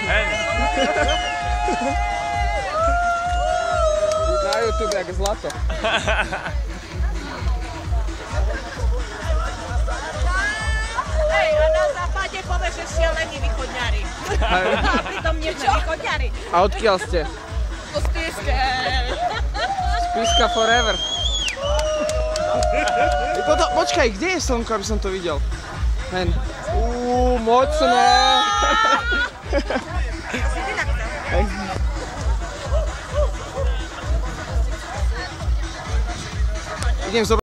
Na YouTube jak zlato. Hej, a na západe povieš, že ste lení východňári. A pritom nie sme východňári. A odkiaľ ste? To Spiske. Spiska forever. Počkaj, kde je slnko, aby som to videl? Hen. Mocné. Idem zobrať.